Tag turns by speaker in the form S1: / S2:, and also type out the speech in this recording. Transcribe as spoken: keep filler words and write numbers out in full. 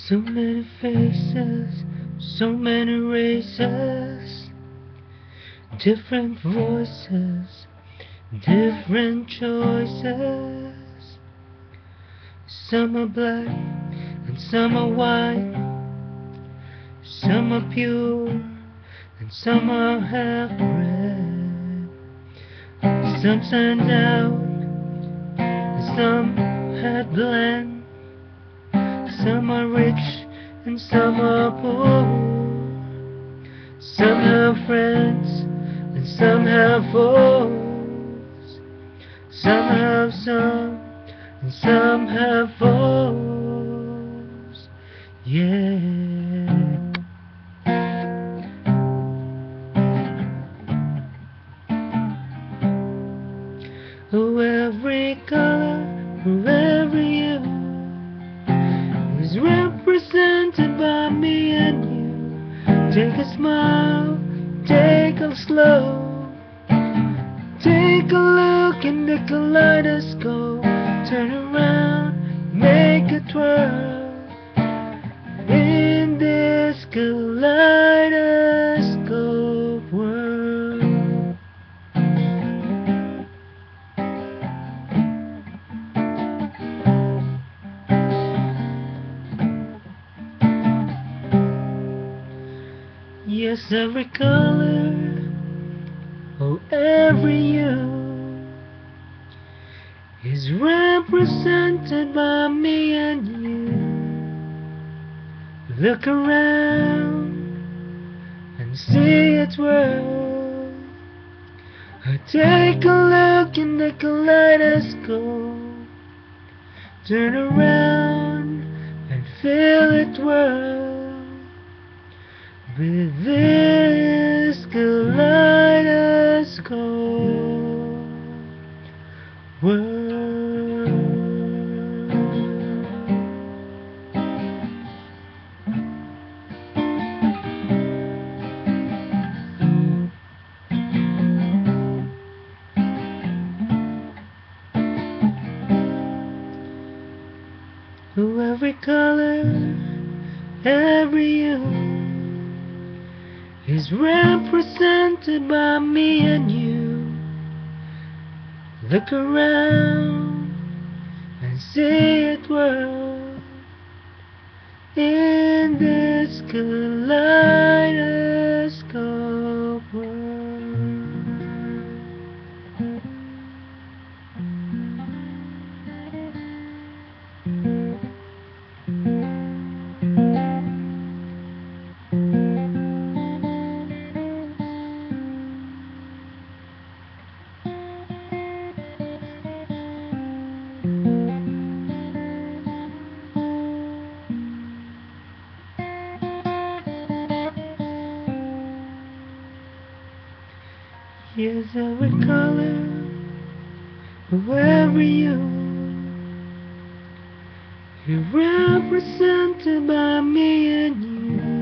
S1: So many faces, so many races, different voices, different choices. Some are black and some are white, some are pure and some are half-bred. Some stand out and some had blend. Some are rich and some are poor. Some have friends and some have foes. Some have some and some have foes. Yeah. Oh, every color, oh, every hue is represented by me and you. Take a smile, take a slow, take a look in the kaleidoscope. Turn around, make a twirl in this kaleidoscope world. Yes, every color, oh, every hue is represented by me and you. Look around and see its world. Take a look in the kaleidoscope. Turn around and feel it whirl with this kaleidoscope world. Oh, every color, every hue is represented by me and you. Look around and see it whirl in this kaleidoscope world. Yes, every color, every hue is represented by me and you.